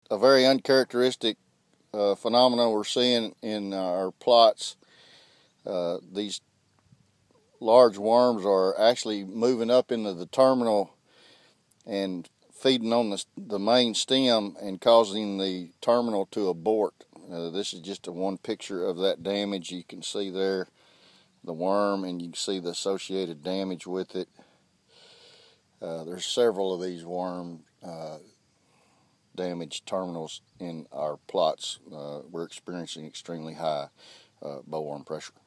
a very uncharacteristic phenomenon we're seeing in our plots. These large worms are actually moving up into the terminal and feeding on the main stem and causing the terminal to abort. This is just one picture of that damage. You can see there the worm, and you can see the associated damage with it. There's several of these worm damaged terminals in our plots. We're experiencing extremely high bollworm pressure.